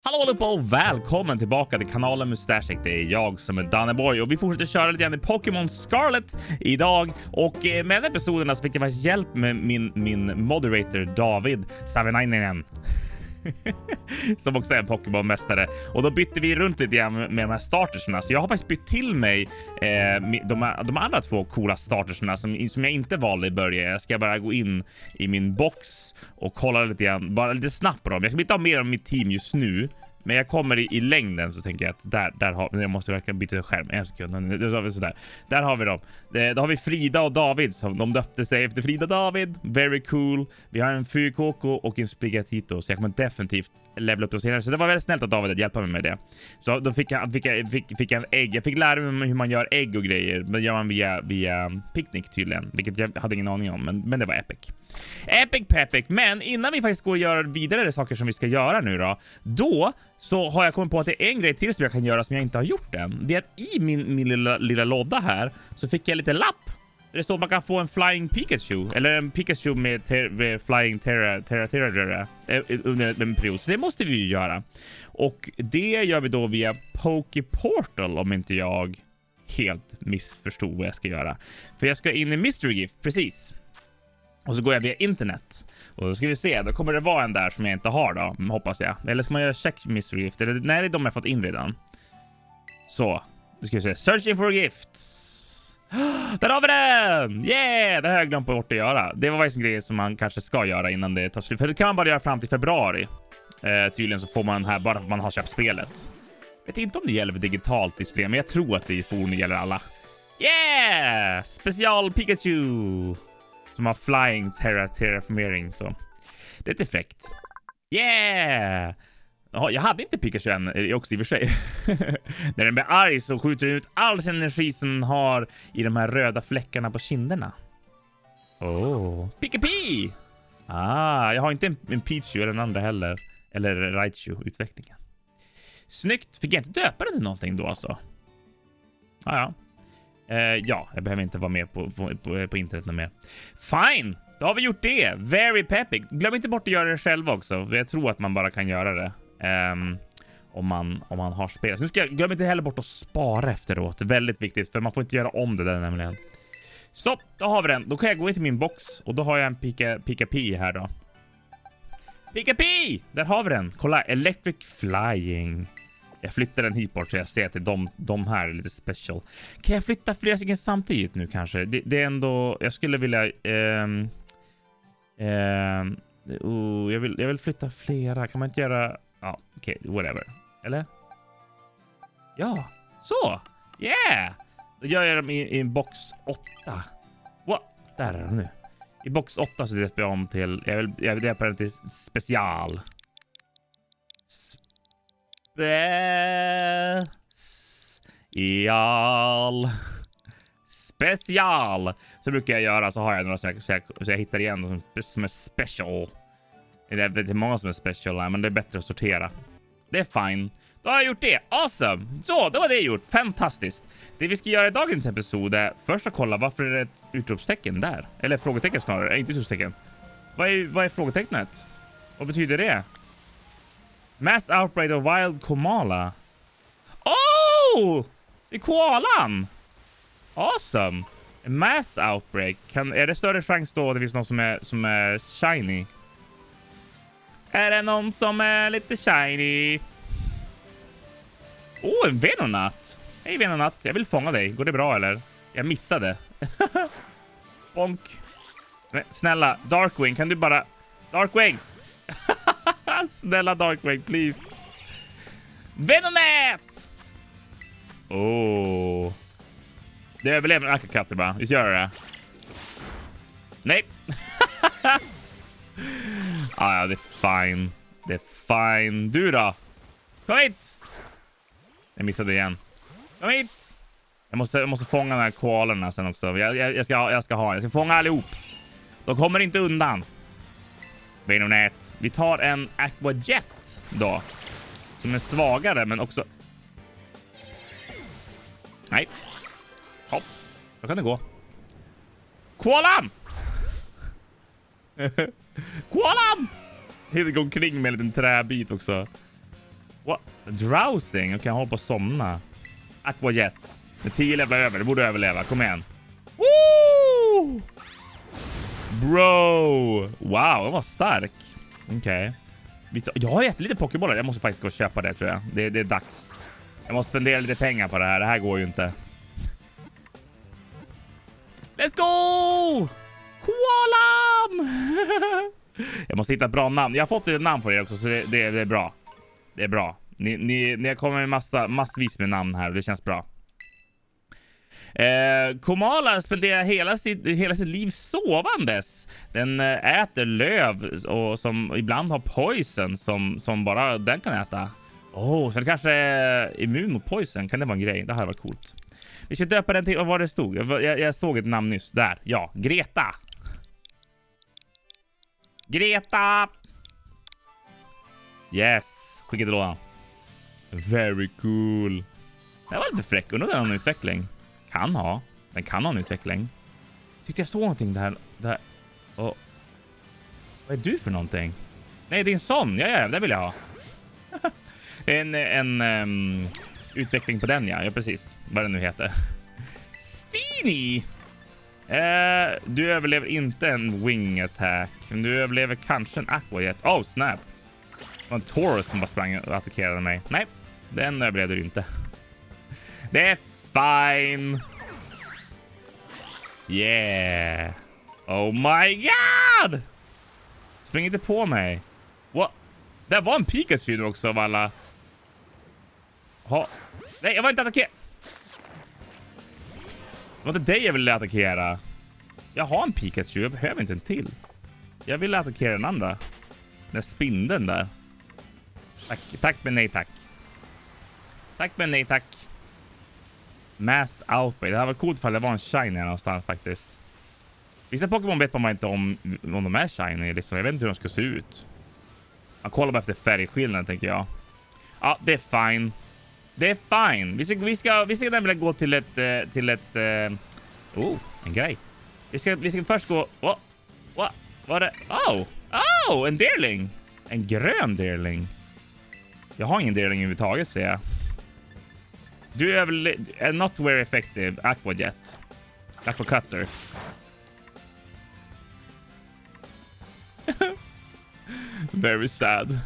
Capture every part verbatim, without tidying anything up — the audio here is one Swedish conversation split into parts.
Hallå allihopa och välkommen tillbaka till kanalen Mustache. Det är jag som är Danneboy och vi fortsätter köra lite grann i Pokémon Scarlet idag. Och med den episoden så fick jag faktiskt hjälp med min, min moderator David Savinainen. Som också är en Pokémon-mästare. Och då bytte vi runt lite grann med de här startersna. Så jag har faktiskt bytt till mig eh, de, de andra två coola startersna som, som jag inte valde i början. Jag ska bara gå in i min box och kolla lite grann, bara lite snabbt på dem. Jag kan inte ha mer om mitt team just nu, men jag kommer i, i längden så tänker jag att där, där har jag måste verkligen byta skärm en sekund. Då har vi sådär. Där har vi dem. Då har vi Frida och David som de döpte sig efter Frida David. Very cool. Vi har en Fyrkoko och en Sprigatito, så jag kommer definitivt levela upp oss senare. Så det var väldigt snällt att David hjälpa mig med det. Så då fick jag fick jag fick, fick jag en ägg. Jag fick lära mig hur man gör ägg och grejer. Men gör man via via Picnic tydligen, vilket jag hade ingen aning om, men men det var epic. Epic pepic. Men innan vi faktiskt går och gör vidare saker som vi ska göra nu då, då så har jag kommit på att det är en grej till som jag kan göra som jag inte har gjort än. Det är att i min, min lilla, lilla låda här så fick jag lite lapp. Det står att man kan få en Flying Pikachu. Eller en Pikachu med, ter, med Flying Terra Terra Terra, terra eh, under en period. Så det måste vi ju göra. Och det gör vi då via Poképortal, om inte jag helt missförstod vad jag ska göra. För jag ska in i Mystery Gift, precis. Och så går jag via internet. Och då ska vi se, då kommer det vara en där som jag inte har då, hoppas jag. Eller ska man göra check mystery gift? Eller, nej, det är de jag fått in redan. Så, då ska vi se. Searching for gifts. Där har vi den! Yeah! Det har jag glömt bort att göra. Det var faktiskt en grej som man kanske ska göra innan det tar slut. För det kan man bara göra fram till februari. Eh, tydligen så får man den här bara för att man har köpt spelet. Jag vet inte om det gäller för digitalt i stream, men jag tror att det får gäller alla. Yeah! Special Pikachu! Som har Flying Terra Terraformering, så det är lite fräckt. Yeah! Ja, jag hade inte Pikachu än också i och för sig. När den blir arg så skjuter den ut all sin energi som den har i de här röda fläckarna på kinderna. Oh, Pikapi! Ah, jag har inte en, en Pichu eller den andra heller. Eller Raichu-utvecklingen. Snyggt. Fick jag inte döpa den till någonting då alltså? Ah, ja. Uh, ja, jag behöver inte vara med på, på, på, på internet mer. Fine, då har vi gjort det. Very peppig. Glöm inte bort att göra det själv också. Jag tror att man bara kan göra det um, om, man, om man har spel. Så nu ska jag, glöm inte heller bort att spara efteråt. Väldigt viktigt, för man får inte göra om det där nämligen. Så, då har vi den. Då kan jag gå in till min box och då har jag en Pika, Pikapi här då. Pikapi! Där har vi den. Kolla, Electric Flying. Jag flyttar den hit bort så jag ser att de, de här är lite special. Kan jag flytta flera stycken samtidigt nu kanske? Det, det är ändå... Jag skulle vilja... Um, um, uh, jag, vill, jag vill flytta flera. Kan man inte göra... Ja, okej. Okay, whatever. Eller? Ja. Så. Yeah! Då gör jag dem i, i box åtta. What? Där är de nu. I box åtta så döper jag om till... Jag vill, jag vill döpa den till special. Special. Special. Så brukar jag göra, så har jag några så jag, så jag, så jag hittar igen som, som är special. Det är väldigt många som är special, men det är bättre att sortera. Det är fine. Då har jag gjort det. Awesome. Så, det var det gjort. Fantastiskt. Det vi ska göra i dagens episod är först att kolla varför är det ett utropstecken där. Eller frågetecken snarare, inte utropstecken. Vad är, vad är frågetecknet? Vad betyder det? Mass outbreak of wild Komala. Oh! Det är koalan! Awesome. Mass outbreak. Kan, är det större chans då att det finns någon som är, som är shiny? Är det någon som är lite shiny? Oh, en Venonat. Hej Venonat, jag vill fånga dig. Går det bra eller? Jag missade. Bonk. Men, snälla, Darkwing, kan du bara... Darkwing! Snälla Darkwing, please. Venonat! Oh. Det överlever en Akakatter bara. Vi gör det. Nej. ah, ja, det är fine. Det är fine. Du då? Kom hit! Jag missade igen. Kom hit! Jag måste, jag måste fånga de här koalerna sen också. Jag, jag, jag, ska, jag ska ha Jag ska fånga allihop. De kommer inte undan. Venonat. Vi tar en Aqua Jet då. Som är svagare men också... Nej. Hopp. Då kan det gå. Koalan! Koalan! Det går omkring med en liten träbit också. What? Drowsing? Okej, okay, jag håller på att somna. Aqua Jet. Med tio levlar över. Det borde överleva. Kom igen. Woo! Bro! Wow, den var stark. Okej. Okay. Jag har jättelite pokébollar. Jag måste faktiskt gå och köpa det, tror jag. Det, det är dags. Jag måste spendera lite pengar på det här. Det här går ju inte. Let's go! Koalan! Jag måste hitta ett bra namn. Jag har fått ett namn för er också, så det, det, det är bra. Det är bra. Ni, ni, ni kommer med massa, massvis med namn här och det känns bra. Eh, Komala spenderar hela sitt, hela sitt liv sovandes. Den eh, äter löv och som ibland har poison som, som bara den kan äta. Åh, oh, så det kanske är immun mot poison. Kan det vara en grej? Det här var coolt. Vi ska döpa den till, vad var det stod? Jag, jag, jag såg ett namn nyss. Där, ja. Greta. Greta! Yes. Skicka till lådan. Very cool. Det var lite fräck. Undrar om den har en utveckling. Kan ha. Den kan ha en utveckling. Tyckte jag såg någonting där. där. Oh. Vad är du för någonting? Nej, det är en sån. Ja, ja, det vill jag ha. en en um, utveckling på den, ja. Ja, precis. Vad det nu heter. Steenie! Uh, du överlever inte en wing attack. Men du överlever kanske en aqua jet. Oh, snap. Det var en Taurus som bara sprang och attackerade mig. Nej, den överlevde du inte. Det är fine. Yeah. Oh my god! Spring inte på mig. What? Det var en Pikachu nu också av alla. Ha. Nej, jag var inte attackerad. Det var inte dig jag ville attackera. Jag har en Pikachu, jag behöver inte en till. Jag ville attackera den andra. Den spindeln där. Tack, tack men nej tack. Tack men nej tack. Mass Outbreak. Det här var coolt för det var en shiny någonstans faktiskt. Vissa Pokémon vet man inte om, om de är shiny. Liksom. Jag vet inte hur de ska se ut. Man kollar bara efter färgskillnaden, tänker jag. Ja, det är fine. Det är fine. Vi ska, vi ska, vi ska nämligen gå till ett... Till ett uh, oh, en grej. Vi ska, vi ska först gå... Oh, what? Vad är det? Oh! Oh! En Deerling! En grön Deerling. Jag har ingen Deerling överhuvudtaget, ser jag. Du är väl... Not very effective. Aqua Jet. Aqua Cutter. Very sad.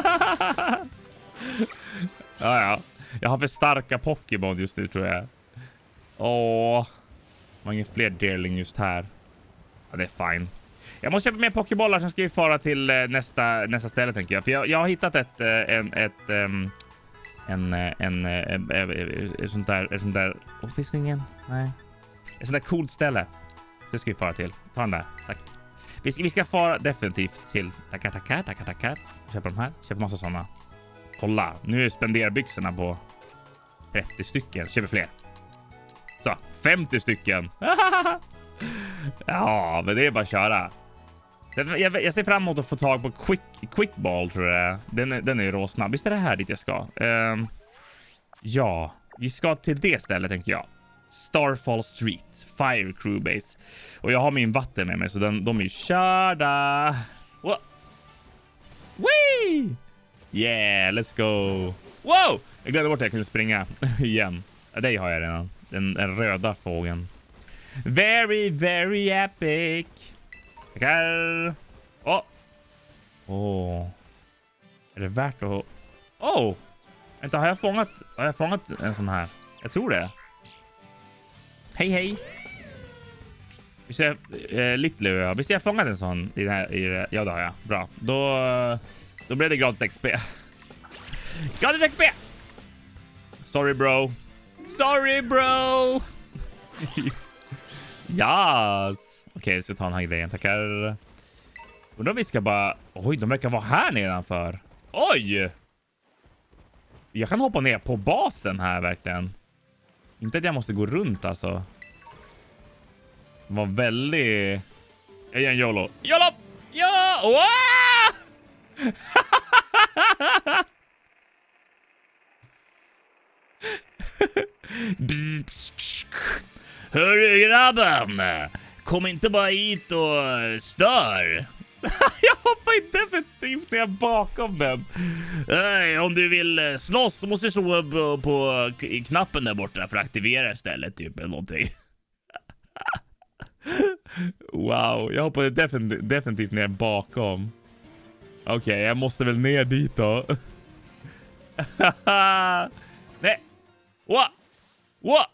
Ja, ja. Jag har för starka Pokémon just nu, tror jag. Åh. Man har ingen fler Deerling just här. Ja, det är fine. Jag måste köpa mer Pokébollar, sen ska vi fara till nästa, nästa ställe, tänker jag. För jag, jag har hittat ett... En, ett um, en... En... en, en, en sånt där... Ett sånt där... Åh, finns det ingen? Nej. Ett sånt där coolt ställe. Så det ska vi fara till. Ta den där. Tack. Vi ska, vi ska fara definitivt till... Tackar, tackar, tackar, tackar. Köper de här. Köper massa sådana. Kolla. Nu spenderar byxorna på trettio stycken. Köper fler. Så. femtio stycken. Ja, men det är bara att köra. Jag, jag ser fram emot att få tag på quick, quick ball, tror jag. Den, den är ju råsnabb. Visst är det här dit jag ska? Um, ja, vi ska till det stället, tänker jag. Starfall Street, Fire Crew Base. Och jag har min vatten med mig, så den, de är ju körda. What? Wee! Yeah, let's go. Wow! Jag glömde bort att jag kunde springa igen. Det har jag redan. Den, den röda fågeln. Very, very epic. Tackar. Åh. Åh. Är det värt att... Åh. Oh. Vänta, har jag fångat... Har jag fångat en sån här? Jag tror det. Hej, hej. Visst är jag... Eh, Little, visst är jag fångat en sån i det här... I det, ja, det har jag. Bra. Då... Då blev det gratis X P. Gratis X P! Sorry, bro. Sorry, bro! Yes! Okej, okay, så vi tar den här grejen. Tackar. Undrar om vi ska bara... Oj, de verkar vara här nedanför. Oj! Jag kan hoppa ner på basen här, verkligen. Inte att jag måste gå runt, alltså. Det var väldigt... Jag gör en YOLO. YOLO! Ja! Wow! Hörru grabben, kom inte bara hit och stör. Jag hoppar definitivt ner bakom den. Nej, om du vill slåss så måste du slå på, på knappen där borta för att aktivera istället. Typ eller någonting. Wow, jag hoppade definitivt, definitivt ner bakom. Okej, okay, jag måste väl ner dit då. Nej. What? What?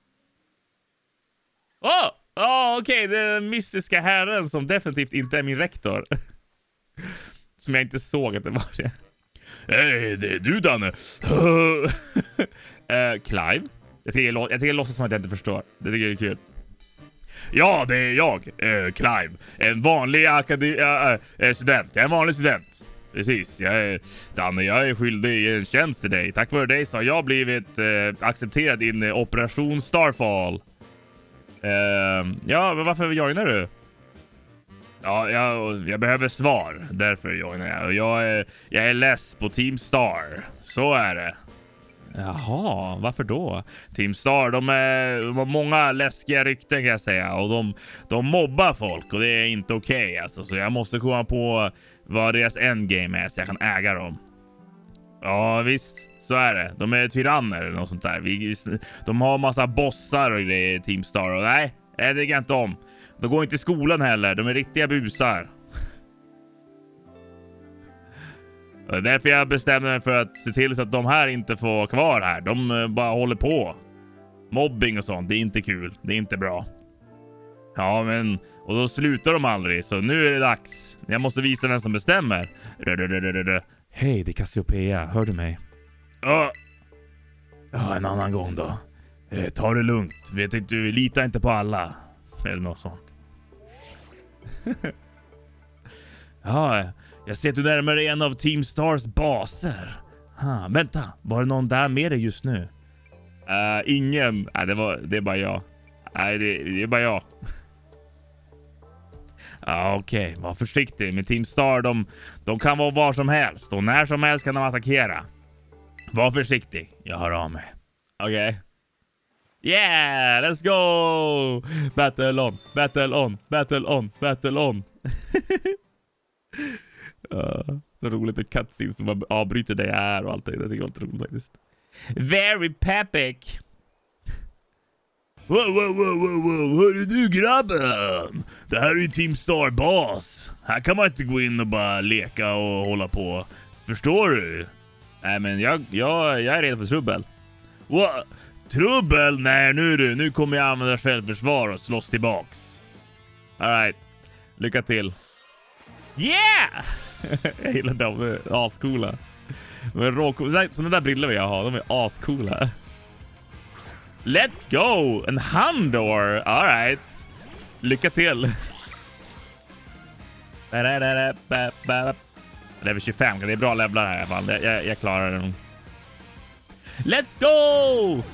Oh, oh okej, okay. Det är den mystiska herren som definitivt inte är min rektor. Som jag inte såg att det var det. Hej, det är du Danne. uh, Clive? Jag tycker jag, jag tycker jag låtsas som att jag inte förstår. Det tycker jag är kul. Ja, det är jag, uh, Clive. En vanlig akademi uh, uh, student. Jag är en vanlig student. Precis, jag är, Danne, jag är skyldig en tjänst till dig. Tack vare dig så har jag blivit uh, accepterad in i Operation Starfall. Uh, ja, men varför joinar du? Ja, jag, jag behöver svar. Därför joinar jag. Och jag är, jag är less på Team Star. Så är det. Jaha, varför då? Team Star, de, är, de har många läskiga rykten kan jag säga. Och de, de mobbar folk och det är inte okej. Okay, alltså. Så jag måste komma på vad deras endgame är så jag kan äga dem. Ja visst, så är det. De är tyranner eller något sånt där. Vi, de har massa bossar och grejer i Team Star. Och nej, det tycker jag inte om. De går inte i skolan heller. De är riktiga busar. Och därför jag bestämde mig för att se till så att de här inte får kvar här. De bara håller på. Mobbing och sånt, det är inte kul. Det är inte bra. Ja, men... Och då slutar de aldrig. Så nu är det dags. Jag måste visa vem som bestämmer. Hej, det är Cassiopeia. Hör du mig? Ja. Ja, en annan gång då. Eh, ta det lugnt. Vet inte, du litar inte på alla. Eller något sånt. Ja, jag ser att du närmar dig en av Team Stars baser. Ha, vänta, var det någon där med dig just nu? Uh, ingen. Nej, det, var, det är bara jag. Nej, det, det är bara jag. Ja, okej. Okay. Var försiktig. Med Team Star, de, de kan vara var som helst. Och när som helst kan de attackera. Var försiktig. Jag hör av mig. Okej. Okay. Yeah, let's go! Battle on, battle on, battle on, battle on. uh, så roligt med cutscenes som avbryter det här och allt det. Det tycker jag är roligt faktiskt. Very pepic. Wow, wow, wow, wow, wow. Hörru du grabben? Det här är ju Team Star bas. Här kan man inte gå in och bara leka och hålla på. Förstår du? Nej, men jag, jag, jag är redo för trubbel. What? Trubbel? Nej, nu du. Nu kommer jag använda självförsvar och slåss tillbaks. All right. Lycka till. Yeah! Jag gillar dem. De är ascoola. Sådana där briller vill jag ha. De är ascoola. Let's go! En Handor. All right. Lycka till. Level tjugofem. Det är bra levlar här i alla fall. Jag, jag, jag klarar den. Let's go!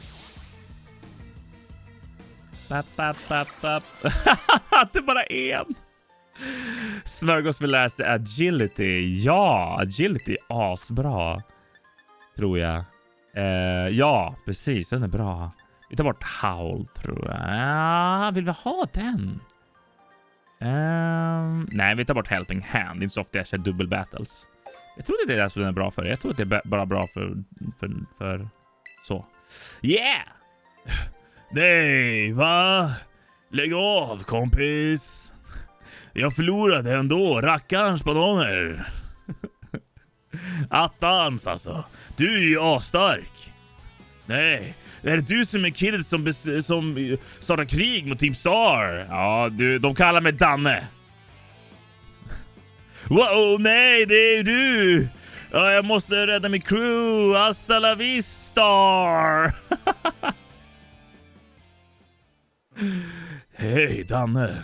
Bap, bap, bap, bap. Det är bara en. Smörgås vill lära sig agility. Ja, agility är asbra. Tror jag. Uh, ja, precis. Den är bra. Vi tar bort howl, tror jag. Ja, vill vi ha den? Um, nej, vi tar bort helping hand. Det är inte så ofta jag kör dubbel battles. Jag tror det är det som den är bra för. Jag tror att det är bara bra för, för, för så. Yeah! Nej, va? Lägg av, kompis. Jag förlorade ändå. Rackarns bananer. Attans alltså. Du är ju asstark. Nej, det är du som är killen som, som startar krig mot Team Star. Ja, du, de kallar mig Danne. Wow, nej, det är du. Ja, jag måste rädda min crew. Hasta la vista. Hej, Danne.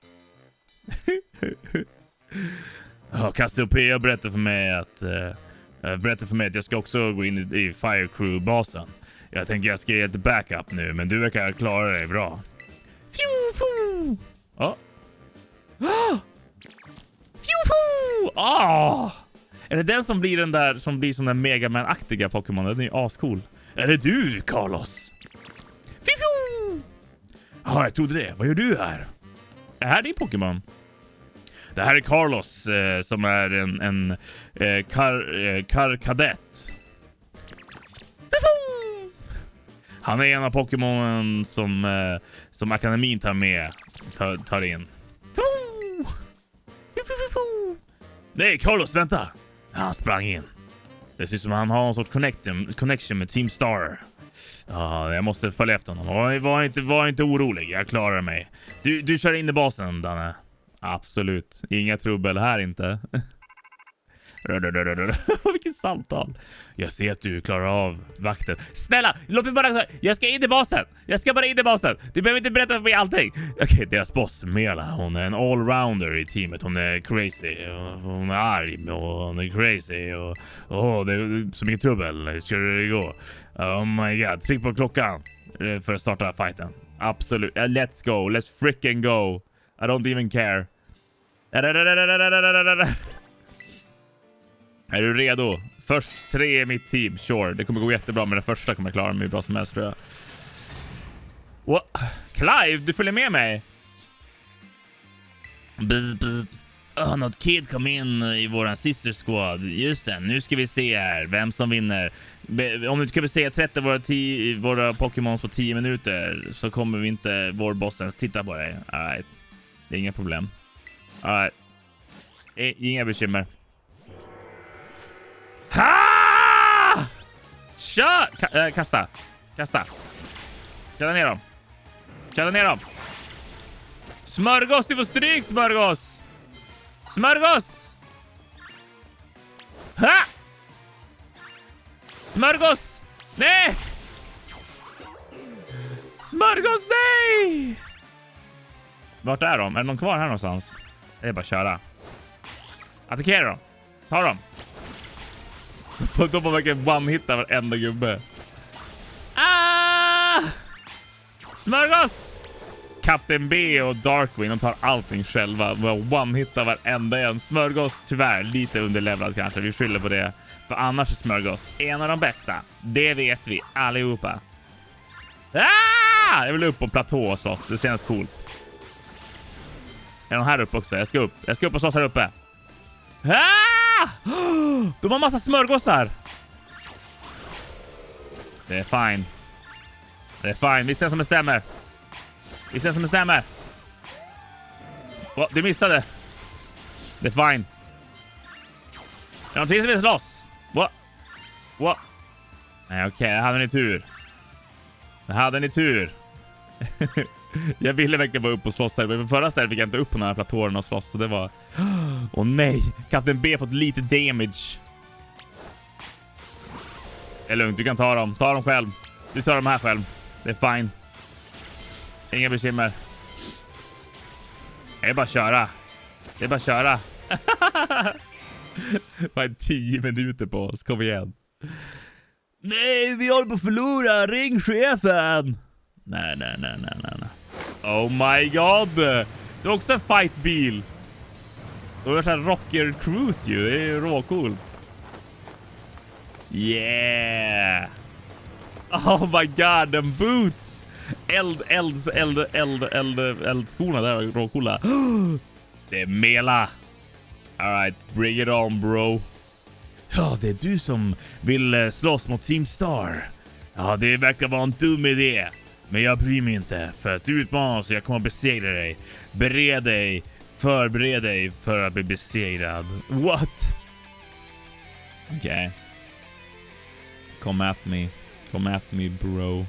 Ja, Cassiopeia berättade för mig att uh, berättade för mig att jag ska också gå in i, i Fire Crew-basen. Jag tänker jag ska ge ett backup nu, men du verkar klara dig bra. Fju-fu! Ja. Oh. Fju-fu! Ah! Är det den som blir den där som blir som den Mega Man-aktiga Pokémon? Den är ju ascool. Är det du, Carlos? Fju-fu! Ja, jag trodde det. Vad gör du här? Är här din Pokémon? Det här är Carlos eh, som är en, en eh, kar, eh, karkadett. Han är en av Pokémon som, eh, som akademin tar med, tar, tar in. Nej, Carlos, vänta! Han sprang in. Det ser ut som att han har en sorts connection, connection med Team Star. Ja, jag måste följa efter honom. Var, var, inte, var inte orolig, jag klarar mig. Du, du kör in i basen, Danne. Absolut, inga trubbel här inte. Vilket samtal. Jag ser att du klarar av vakten. Snälla, låt mig bara... Jag ska in i basen. Jag ska bara in i basen. Du behöver inte berätta för mig allting. Okej, okay, deras boss, Mela. Hon är en allrounder i teamet. Hon är crazy. Hon är arg och hon är crazy. Och oh, det är så mycket trubbel. Hur ska det gå? Oh my god. Tryck på klockan för att starta fighten. Absolut. Let's go. Let's freaking go. I don't even care. Är du redo? Först tre i mitt team, sure. Det kommer gå jättebra, men den första kommer jag klara mig bra som helst, tror jag. What? Clive, du följer med mig? Bzz, bzz. Oh, något kid kom in i våran sister squad. Just det, nu ska vi se här vem som vinner. Be om du kan säga trettio våra, våra Pokémons på tio minuter så kommer vi inte vår boss ens titta på dig. All right. Det är inga problem. All right. Inga bekymmer. Ha! Kör! Ka äh, kasta. Kasta. Kasta ner dem. Kasta ner dem. Smörgås, du får stryk, smörgås. Smörgås. Ha! Smörgås. Nej! Smörgås, nej! Vart är de? Är det någon kvar här någonstans? Det är bara att köra. Attackera dem. Ta dem. De har verkligen one-hitta varenda gubbe. Ah! Smörgås! Captain B och Darkwing, de tar allting själva. One-hitta varenda en. Smörgås, tyvärr, lite underlevlad kanske. Vi skyller på det. För annars är Smörgås en av de bästa. Det vet vi allihopa. Ah! Jag vill upp på platå och slåss. Det känns coolt. Är de här uppe också? Jag ska upp. Jag ska upp och slåss här uppe. Ah! De har massa smörgåsar. Det är fine. Det är fine. Visst är det som det stämmer. Visst är det som det stämmer. Oh, du missade. Det är fine. Är de till som vill slåss? What? What? Nej, okej. Okay. Det hade ni tur. Det hade ni tur. Jag ville verkligen vara upp och slåss här. Men förra stället fick jag inte upp på den här platåren och slåss. Så det var... Åh oh, nej. Captain B fått lite damage. Det är lugnt. Du kan ta dem. Ta dem själv. Du tar dem här själv. Det är fine. Inga bekymmer. Det är bara att köra. Det är bara att köra. Bara tio minuter på oss. Kom igen. Nej, vi håller på att förlora. Ring chefen. Nej, nej, nej, nej, nej. Oh my god. Det är också en fightbil. Det är så här rocker crew ju. Det är råcoolt. Yeah. Oh my god, den boots. Eld, eld, eld, eld, eld, eldskorna där är råcoola. Det är Mela. All right, bring it on, bro. Ja, det är du som vill slåss mot Team Star. Ja, det verkar vara en dum idé. Men jag bryr mig inte, för att du utmanar så jag kommer att besegra dig. Bered dig, förbered dig för att bli besegrad. What? Okej. Okay. Come at me. Come at me, bro.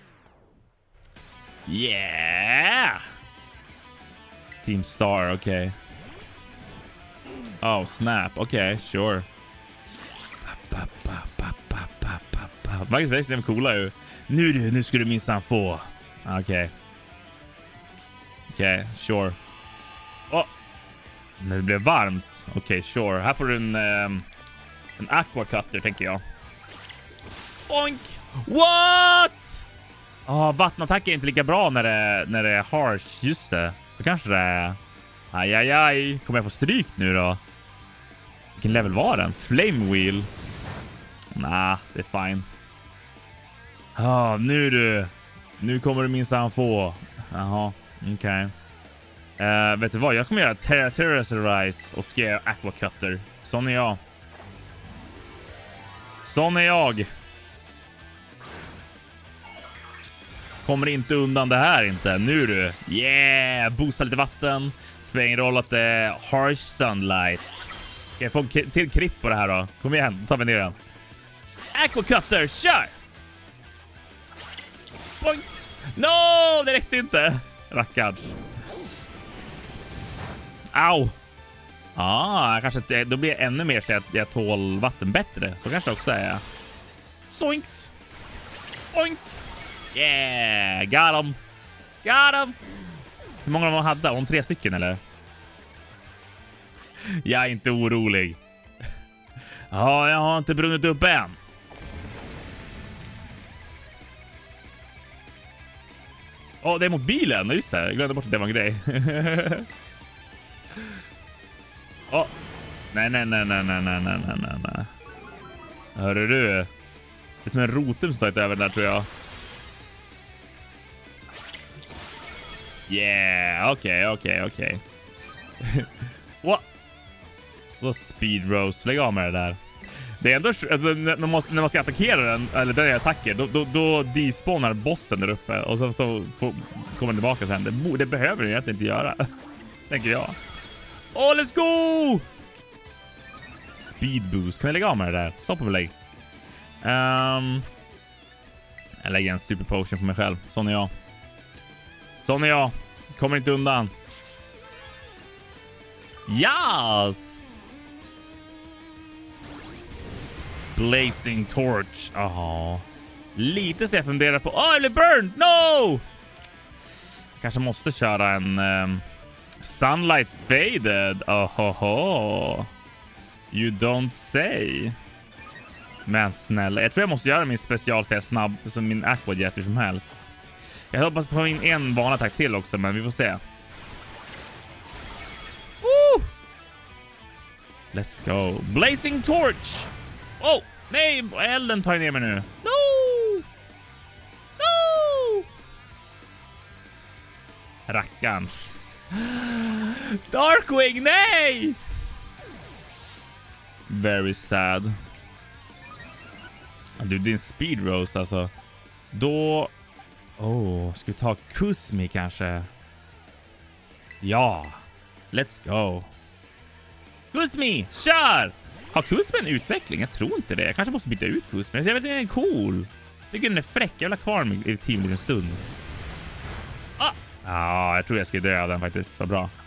Yeah! Team Star, okej. Okay. Oh, snap. Okej, okay, sure. Faktiskt är coola ju. Nu du, nu ska du minsann få. Okej. Okay. Okej, okay, sure. Åh! Oh. När det blev varmt. Okej, okay, sure. Här får du en, um, en aqua cutter, tänker jag. Oink! What? Ja, oh, vattenattack är inte lika bra när det, när det är harsh. Just det. Så kanske det är... Aj, aj, aj. Kommer jag få stryk nu då? Vilken level var den? Flame wheel? Nah, det är fine. Ja, oh, nu du. Nu kommer du minsann få. Jaha, okej. Okay. Uh, vet du vad? Jag kommer göra Terra Terrorize och ska göra Aqua Cutter. Sån är jag. Sån är jag. Kommer inte undan det här inte. Nu du. Yeah! Boosta lite vatten. Spelar ingen roll att det är Harsh Sunlight. Ska jag få en till crit på det här då? Kom igen, då tar vi ner den. Aqua Cutter, kör! Boing. No, det räckte inte. Rackard. Au. Ah, kanske då blir det ännu mer så att jag tål vatten bättre. Så kanske också är. Soinks. Oink. Yeah, got him. Got him. Hur många av dem hade? Om tre stycken eller? Jag är inte orolig. Ja, jag har inte brunnit upp än. Åh, oh, det är mobilen. Just det, jag glömde bort att det var en grej. Åh. Oh. Nej, nej, nej, nej, nej, nej, nej, nej, nej. Hörru du. Det är som en rotum som tagit över där, tror jag. Yeah, okej, okay, okej, okay, okej. Okay. What? Då speed rose. Lägg av med det där. Det är ändå, alltså, när, man måste, när man ska attackera den, eller den attacker, då, då, då despawnar bossen där uppe. Och så, så får, kommer den tillbaka sen. Det, det behöver den egentligen inte göra. Tänker jag. Åh, oh, let's go! Speed boost. Kan jag lägga av med det där? Stopp på mig lägg. Um, jag lägger en super potion på mig själv. Sån är jag. Sån är jag. Kommer inte undan. Yes! Blazing torch. Aha. Lite så jag funderar på. Åh, oh, eller burned! No! Kanske måste köra en um, sunlight faded. Ohoho. You don't say. Men snälla. Jag tror jag måste göra min special så snabb som min aqua jet som helst. Jag hoppas få in en banattack till också, men vi får se. Woo! Let's go. Blazing torch. Oh, nej, elden tar ner mig nu. No! No! Rackarn. Darkwing, nej! Very sad. Du, din speed rose alltså. Då... Oh, ska vi ta Kusmi kanske? Ja. Let's go. Kusmi, kör! Har Kusmi en utveckling? Jag tror inte det. Jag kanske måste byta ut Kusmi. Jag vet inte, den är cool. Jag tycker den är fräck. Jag vill ha kvar mig i team en stund. Ah! Ah, jag tror jag ska döda den faktiskt. Vad bra.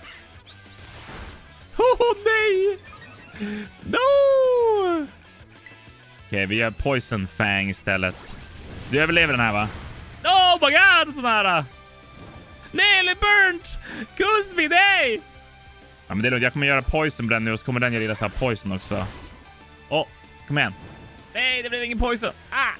Oh, nej! No! Okej, okay, vi gör Poison Fang istället. Du överlever den här, va? Oh my god, sån här. Nej, eller burnt. Kusmi, nej. Ja, men det är lugnt. Jag kommer göra poison brand nu och så kommer den göra lilla så här poison också. Åh, oh, kom igen. Nej, det blev ingen poison. Ah.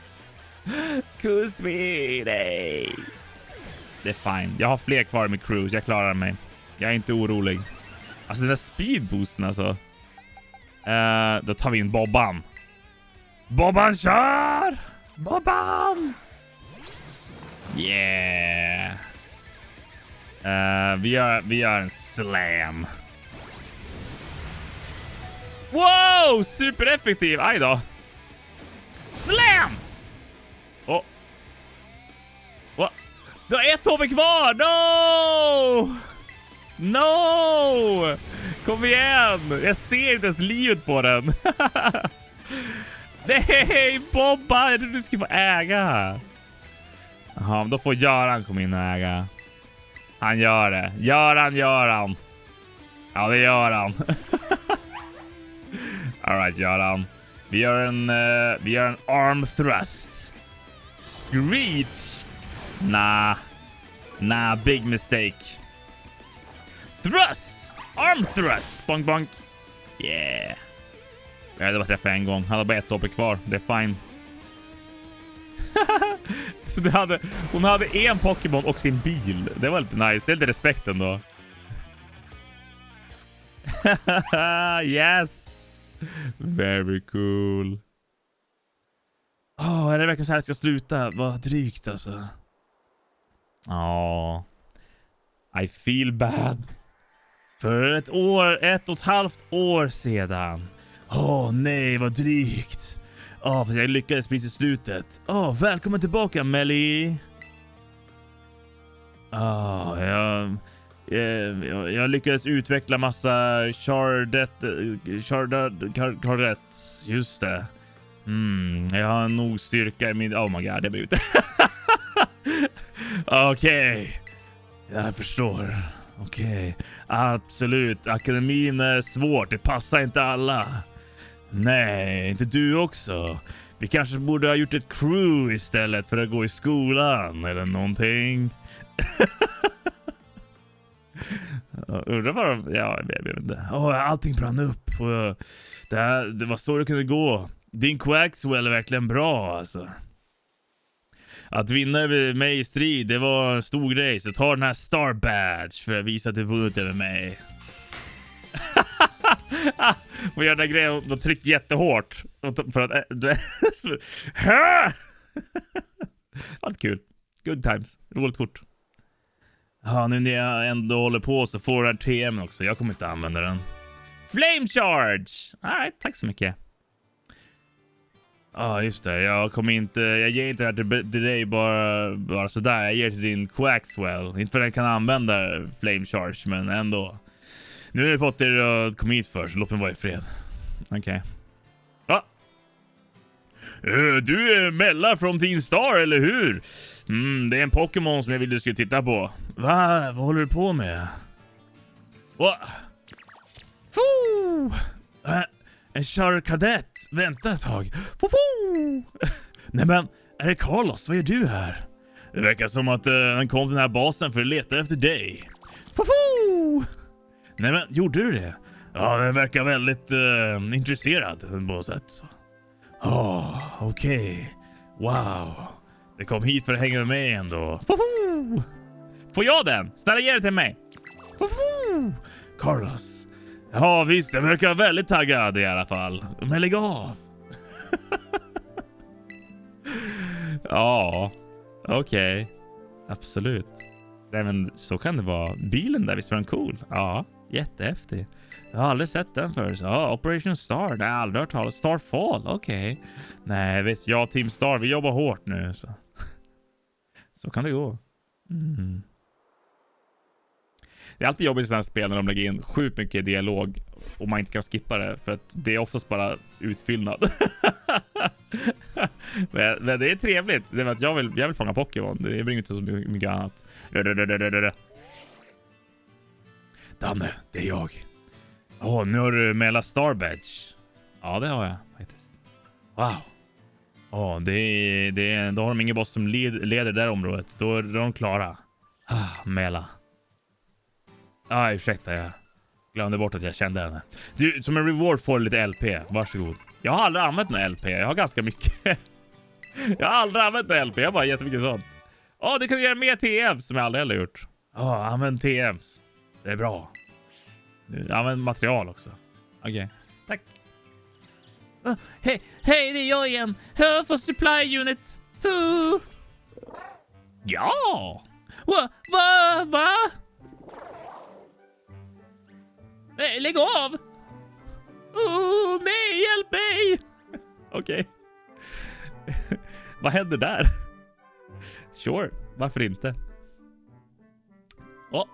Kusmi, nej. Det är fine. Jag har fler kvar med cruise. Jag klarar mig. Jag är inte orolig. Alltså den där speed boosten alltså. Uh, då tar vi in Bobban. Bobban kör! Bobban! Yeah. Uh, vi, gör, vi gör en slam. Wow! Supereffektiv. Aj då. Slam! Oh. Oh. Du har ett H P kvar. No! No! Kom igen. Jag ser inte ens livet på den. Nej, Bobba. Jag trodde du skulle få äga. Jaha, då får Göran komma in och äga. Han gör det. Göran, Göran. Ja, det gör han. Alright, Göran. Vi gör en, uh, vi gör en arm thrust. Screech. Nah. Nah, big mistake. Thrust. Arm thrust. Bonk, bonk. Yeah. Jag hade bara träffat en gång. Han hade bara ett hopp kvar. Det är fine. Så det hade, hon hade en Pokémon och sin bil. Det var lite nice. Det är lite respekt ändå. Yes. Very cool. Åh, oh, är det verkligen så här det ska sluta? Vad drygt alltså. Ja. I feel bad. För ett år, ett och ett halvt år sedan. Åh oh, nej, vad drygt. Ja, oh, fast jag lyckades precis i slutet. Åh, oh, välkommen tillbaka, Melly. Ja, oh, jag, jag, jag lyckades utveckla massa Chardet, Chardet, Chardet, just det. Mm, jag har nog styrka i min... Oh my god, det blir ute. Okej. Okay. Jag förstår. Okej. Okay. Absolut. Akademin är svårt. Det passar inte alla. Nej, inte du också. Vi kanske borde ha gjort ett crew istället för att gå i skolan eller någonting. Undrar vad de... Ja, jag vet inte. Oh, allting brann upp. Det, här, det var så det kunde gå. Din Quaxwell är verkligen bra alltså. Att vinna över mig i strid, det var en stor grej. Så ta den här Star Badge för att visa att du vunnit över mig. Och gör den här grejen och tryck jättehårt. För att du är... Allt kul. Good times. Roligt kort. Ja, nu när jag ändå håller på så får den här T M också. Jag kommer inte använda den. Flame Charge! Alright, tack så mycket. Ja, ah, just det. Jag kommer inte... Jag ger inte det här till, till dig bara, bara sådär. Jag ger det till din Quaxwell. Inte för att jag kan använda Flame Charge, men ändå. Nu har jag fått er att komma hit för, så låt mig vara i fred. Okej. Okay. Ah. Uh, du är Mella från Team Star, eller hur? Mm, det är en Pokémon som jag vill du ska titta på. Va? Vad håller du på med? What? Foo! Uh, en Charkadett. Vänta ett tag. Foo-foo! Nej men, är det Carlos? Vad gör du här? Det verkar som att uh, han kom till den här basen för att leta efter dig. Foo-foo! Nej men, gjorde du det? Ja, den verkar väldigt uh, intresserad på något sätt. Åh, oh, okej. Okay. Wow. Det kom hit för att hänga med mig ändå. Foho! Får jag den? Snälla ge det till mig. Foho! Carlos. Ja visst, den verkar väldigt taggad i alla fall. Men lägg av. Ja, okej. Okay. Absolut. Nej men så kan det vara. Bilen där, visst var den cool? Ja, jättehäftig. Jag har aldrig sett den förut. Ja, Operation Star. Det har jag aldrig hört talas. Starfall, okej. Okay. Nej, visst. Jag och Team Star, vi jobbar hårt nu. Så, så kan det gå. Mm. Det är alltid jobbigt i sådana här spel när de lägger in sjukt mycket dialog och man inte kan skippa det. För att det är oftast bara utfyllnad. men, men det är trevligt. Det är att jag vill, jag vill fånga Pokémon. Det blir inte så mycket annat. Danne, det är jag. Åh, oh, nu har du Mela Star Badge. Ja, det har jag faktiskt. Wow. Åh, oh, det är, det är, då har de ingen boss som led, leder det där området. Då är de klara. Ah, Mela. Ah, ursäkta, jag glömde bort att jag kände henne. Du, som en reward får du lite L P. Varsågod. Jag har aldrig använt någon L P. Jag har ganska mycket. Jag har aldrig använt någon L P. Jag har bara jättemycket sånt. Åh, oh, du kan göra mer T Ms som jag aldrig heller gjort. Ja, oh, använd T Ms. Det är bra. Du använder material också. Okej, okay. Tack. Uh, hej, hej, det är jag igen. Hör för supply unit. Uh. Ja. Va, va, va? Nej, lägg av. Oh, nej, hjälp mig. Okej. Okay. Vad händer där? Sure, varför inte? Åh. Oh.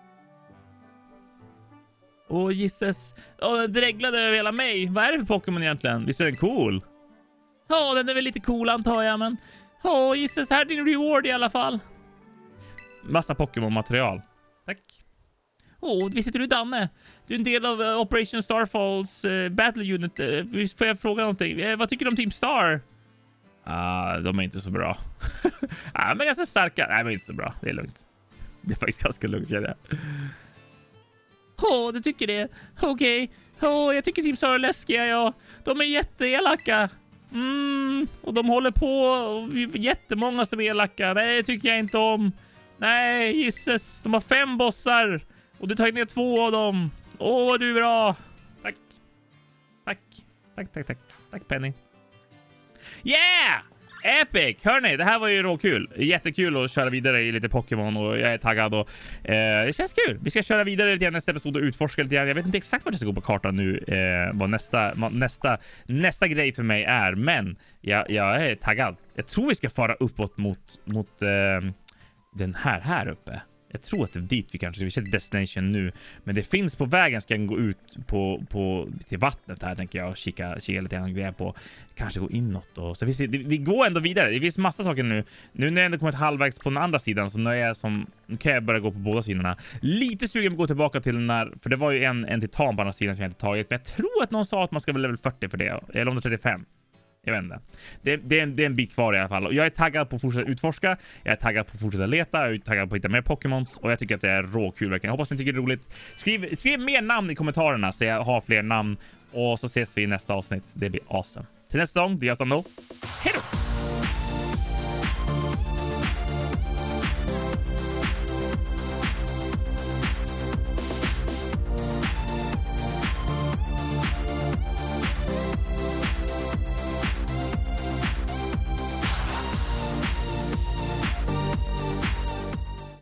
Åh, oh, gisses. Åh, oh, den dreglade över hela mig. Vad är det för Pokémon egentligen? Visst är den cool? Ja, oh, den är väl lite cool antar jag, men... Åh, oh, gisses. Här är din reward i alla fall. Massa Pokémon-material. Tack. Åh, oh, visst är du Danne? Du är en del av uh, Operation Starfalls uh, Battle Unit. Uh, får jag fråga någonting? Uh, vad tycker du om Team Star? Ah, uh, de är inte så bra. ah, men ganska starka. Nej, men inte så bra. Det är lugnt. Det är faktiskt ganska lugnt, känner jag. Åh, oh, du tycker det? Okej. Okay. Åh, oh, jag tycker Team Star är läskiga, ja. De är jätteelaka. Mm, och de håller på. Och vi är jättemånga som är elaka. Nej, det tycker jag inte om. Nej, gisses. De har fem bossar. Och du tar ner två av dem. Åh, oh, du är bra. Tack. Tack. Tack, tack, tack. Tack, Penny. Yeah! Epic! Hörni, det här var ju råkul. Jättekul att köra vidare i lite Pokémon och jag är taggad och eh, det känns kul. Vi ska köra vidare lite grann nästa episod och utforska lite grann. Jag vet inte exakt vad det ska gå på kartan nu, eh, vad nästa, nästa, nästa grej för mig är, men jag, jag är taggad. Jag tror vi ska fara uppåt mot, mot eh, den här här uppe. Jag tror att det är dit vi kanske, vi kör destination nu. Men det finns på vägen, ska gå ut på, på, till vattnet här tänker jag och kika, kika lite grann grejer på. Kanske gå inåt och så. Vi, vi går ändå vidare. Det finns massa saker nu. Nu när jag ändå kommit halvvägs på den andra sidan så när jag som, nu kan jag börja gå på båda sidorna. Lite sugen på att gå tillbaka till den där, för det var ju en, en titan på andra sidan som jag inte tagit. Men jag tror att någon sa att man ska vara level fyrtio för det. Eller om det är trettiofem. Jag vet inte. Det, det, är en, det är en bit kvar i alla fall. Och jag är taggad på att fortsätta utforska. Jag är taggad på att fortsätta leta. Jag är taggad på att hitta mer Pokémons. Och jag tycker att det är råkul verkligen. Jag hoppas ni tycker det är roligt. Skriv, skriv mer namn i kommentarerna så jag har fler namn. Och så ses vi i nästa avsnitt. Det blir awesome. Till nästa gång, det är jag som då. Hej då!